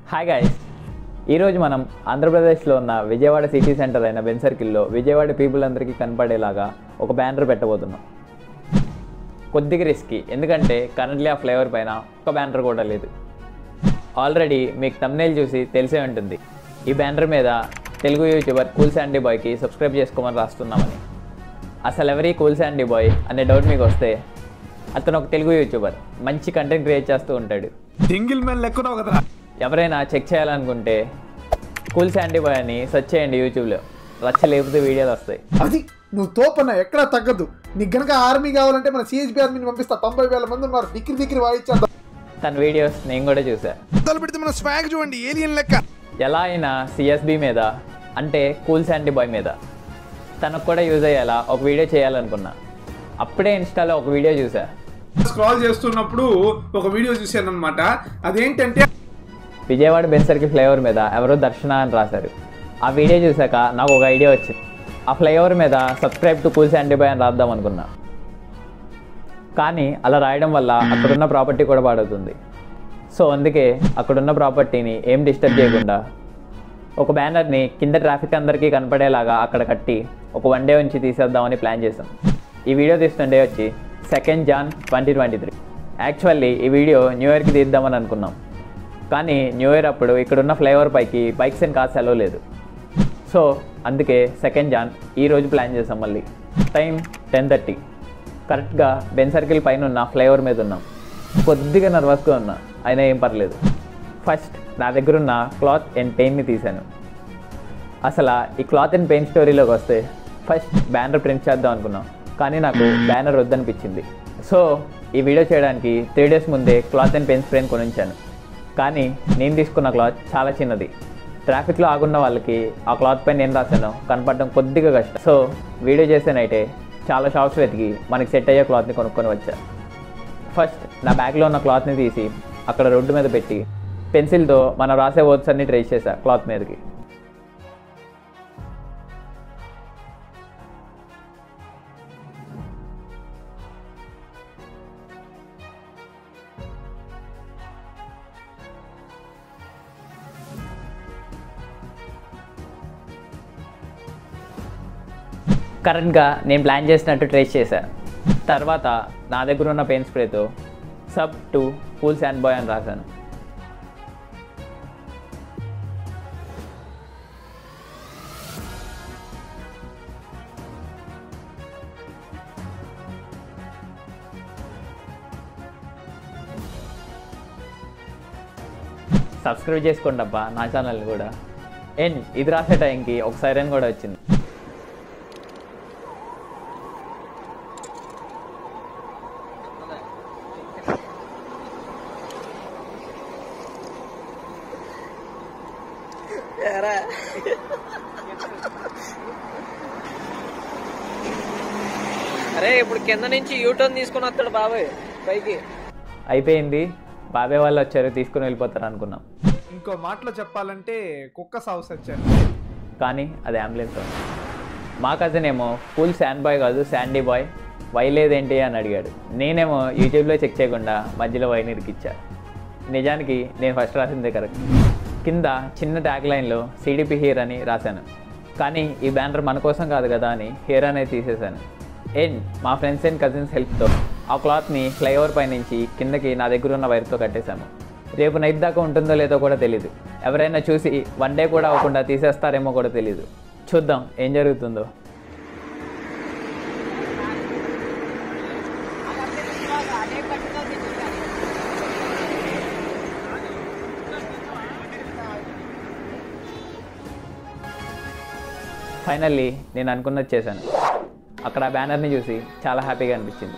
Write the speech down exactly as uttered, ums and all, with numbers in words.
Hi guys, ఈరోజు మనం ఆంధ్రప్రదేశ్లో ఉన్న విజయవాడ సిటీ సెంటర్ అయిన బెన్ సర్కిల్లో విజయవాడ పీపుల్ అందరికీ కనపడేలాగా ఒక బ్యానర్ పెట్టబోతున్నాం. కొద్దిగా రిస్కీ, ఎందుకంటే కరెంట్లీ ఆ ఫ్లేవర్ పైన ఒక బ్యానర్ కూడా లేదు. ఆల్రెడీ మీకు థంబ్నెయిల్ చూసి తెలిసే ఉంటుంది, ఈ బ్యానర్ మీద తెలుగు యూట్యూబర్ కూల్ శాండీ బాయ్కి సబ్స్క్రైబ్ చేసుకోమని రాస్తున్నామని. అసలు ఎవరి కూల్ శాండీ బాయ్ అనే డౌట్ మీకు వస్తే, అతను ఒక తెలుగు యూట్యూబర్, మంచి కంటెంట్ క్రియేట్ చేస్తూ ఉంటాడు. సింగిల్ మ్యాన్ లెక్కనో కదా. ఎవరైనా చెక్ చేయాలనుకుంటే కూల్ శాండీ బాయ్ అని సెర్చ్ చేయండి యూట్యూబ్లో, రచ్చ లేకపోతే వీడియోలు వస్తాయి. అది నువ్వు తోపన్న ఎక్కడా తగ్గదు. నీకు గనక ఆర్మీ కావాలంటే మన సిహెచ్బి ఆర్మీని పంపిస్తా. తొంభై వేల మంది ఉన్నారు, డిగ్రీ డిగ్రీ వాయించారు. తన వీడియోస్ నేను కూడా చూసా. పెడితే మన స్వాగ్ చూడండి, ఏలియన్ లెక్క. ఎలా అయినా సిఎస్బి మీద, అంటే కూల్ శాండీ బాయ్ మీద తనకు కూడా యూజ్ అయ్యేలా ఒక వీడియో చేయాలనుకున్నా. అప్పుడే ఇన్స్టాలో ఒక వీడియో చూసా. స్క్రాల్ చేస్తున్నప్పుడు ఒక వీడియో చూశాను అనమాట. అదేంటంటే విజయవాడ బెన్ సర్కిల్ ఫ్లైఓవర్ మీద ఎవరో దర్శన అని రాశారు. ఆ వీడియో చూసాక నాకు ఒక ఐడియా వచ్చింది. ఆ ఫ్లైఓవర్ మీద subscribe to cool Sandy boy అని రాద్దాం అనుకున్నా. కానీ అలా రాయడం వల్ల అక్కడున్న ప్రాపర్టీ కూడా పాడవుతుంది. సో అందుకే అక్కడున్న ప్రాపర్టీని ఏం డిస్టర్బ్ చేయకుండా ఒక బ్యానర్ని కింద ట్రాఫిక్ అందరికీ కనపడేలాగా అక్కడ కట్టి ఒక వన్ డే ఉంచి తీసేద్దామని ప్లాన్ చేసాం. ఈ వీడియో తీస్తున్న డే వచ్చి second Jan twenty twenty three. Actually ఈ వీడియో న్యూ ఇయర్కి తీద్దామని అనుకున్నాం, కానీ న్యూ ఇయర్ అప్పుడు ఇక్కడున్న ఫ్లైఓవర్ పైకి బైక్స్ అండ్ కార్స్ సెలవు లేదు. సో అందుకే సెకండ్ జాన్ ఈరోజు ప్లాన్ చేసాం. మళ్ళీ టైం టెన్ థర్టీ కరెక్ట్గా బెన్ సర్కిల్ పైన ఉన్న ఫ్లైఓవర్ మీద ఉన్నాం. కొద్దిగా నర్వస్గా ఉన్నా, అయినా ఏం పర్లేదు. ఫస్ట్ నా దగ్గర ఉన్న క్లాత్ అండ్ పెయింట్ని తీశాను. అసలు ఈ క్లాత్ అండ్ పెయింట్ స్టోరీలోకి వస్తే, ఫస్ట్ బ్యానర్ ప్రింట్ చేద్దాం అనుకున్నాం, కానీ నాకు బ్యానర్ వద్దనిపించింది. సో ఈ వీడియో చేయడానికి త్రీ డేస్ ముందే క్లాత్ అండ్ పెయింట్ స్ప్రేని కొనించాను. కానీ నేను తీసుకున్న క్లాత్ చాలా చిన్నది. ట్రాఫిక్లో ఆగున్న వాళ్ళకి ఆ క్లాత్ పైన నేను రాశాను కనపడడం కొద్దిగా కష్టం. సో వీడియో చేసేనైతే చాలా షాప్స్ వెతికి మనకి సెట్ అయ్యే క్లాత్ని కొనుక్కొని వచ్చా. ఫస్ట్ నా బ్యాగ్లో ఉన్న క్లాత్ని తీసి అక్కడ రోడ్డు మీద పెట్టి పెన్సిల్తో మనం రాసే వర్డ్స్ అన్ని ట్రేస్ చేశా క్లాత్ మీదకి. కరెక్ట్గా నేను ప్లాన్ చేసినట్టు ట్రేస్ చేశాను. తర్వాత నా దగ్గర ఉన్న పెయింట్ స్ప్రేతో sub to cool Sandy boy అని రాశాను. సబ్స్క్రైబ్ చేసుకోండి అబ్బా నా ఛానల్ని కూడా. అండ్ ఇది రాసే టైంకి ఒక సైరన్ కూడా వచ్చింది. అరే ఇప్పుడు కింద నుంచి యూటర్న్ తీసుకుని వస్తాడు బాబాయ్ పైకి. అయిపోయింది, బాబాయ్ వాళ్ళు వచ్చారు, తీసుకుని వెళ్ళిపోతారు అనుకున్నాం. ఇంకో మాటలో చెప్పాలంటే కుక్క సాగు సచ్చారు. కానీ అది అంబులెన్స్. మా కజిన్ ఏమో కూల్ శాండ్ బాయ్ కాదు శాండీ బాయ్, వై లేదేంటి అని అడిగాడు. నేనేమో యూట్యూబ్లో చెక్ చేయకుండా మధ్యలో వైని ఇరికిచ్చా. నిజానికి నేను ఫస్ట్ రాసిందే కరెక్ట్. కింద చిన్న ట్యాగ్ లైన్లో సిడిపి హియర్ అని రాశాను, కానీ ఈ బ్యానర్ మన కోసం కాదు కదా అని హియర్ అనేది తీసేశాను. అండ్ మా ఫ్రెండ్స్ అండ్ కజిన్స్ హెల్ప్తో ఆ క్లాత్ని ఫ్లైఓవర్ పై నుంచి కిందకి నా దగ్గర ఉన్న వైర్తో కట్టేశాము. రేపు నైట్ దాకా ఉంటుందో లేదో కూడా తెలీదు. ఎవరైనా చూసి వన్ డే కూడా అవ్వకుండా తీసేస్తారేమో కూడా తెలీదు. చూద్దాం ఏం జరుగుతుందో. ఫైనల్లీ నేను అనుకున్నది చేశాను. అక్కడ ఆ బ్యానర్ని చూసి చాలా హ్యాపీగా అనిపించింది.